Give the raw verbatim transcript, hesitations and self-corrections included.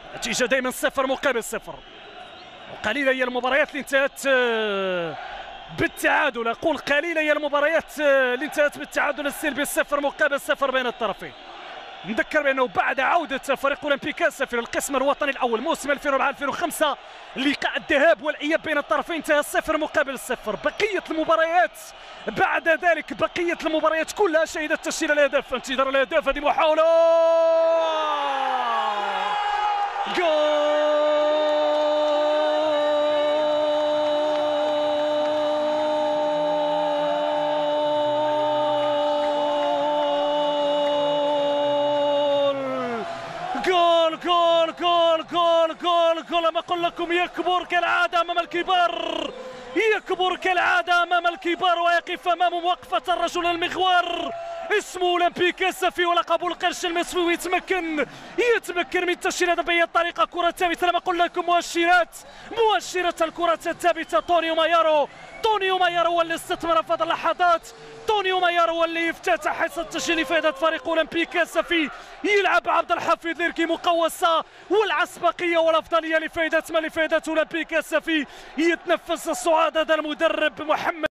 نتيجة دائما صفر مقابل صفر، وقليلة هي المباريات اللي انتهت بالتعادل. أقول قليلة هي المباريات اللي انتهت بالتعادل السلبي صفر مقابل صفر بين الطرفين. نذكر بأنه بعد عودة فريق أولمبيك أسفل للقسم الوطني الأول موسم ألفين وأربعة ألفين وخمسة، لقاء الذهاب والإياب بين الطرفين انتهى صفر مقابل صفر. بقية المباريات بعد ذلك بقية المباريات كلها شهدت تسجيل الأهداف. انتظار الأهداف، هذه محاولة جول. جول جول جول جول جول جول. ما أقول لكم يكبر كالعادة أمام الكبار، يكبر كالعادة أمام الكبار ويقف أمام وقفة الرجل المغوار اسمه أولمبيك أسفي ولقب القرش المصري، ويتمكن يتمكن من تسجيل هذا بأي طريقة. كرة ثابتة، لما أقول لكم مؤشرات مؤشرات الكرة الثابتة. طونيو مايارو طونيو مايارو هو اللي استثمر في هذه اللحظات، طونيو مايارو هو اللي افتتح حصة التسجيل لفائدة فريق أولمبيك أسفي. يلعب عبد الحفيظ ليركي مقوسة، والعسبقية والأفضلية لفائدة ما لفائدة أولمبيك أسفي. يتنفس الصعاد هذا المدرب محمد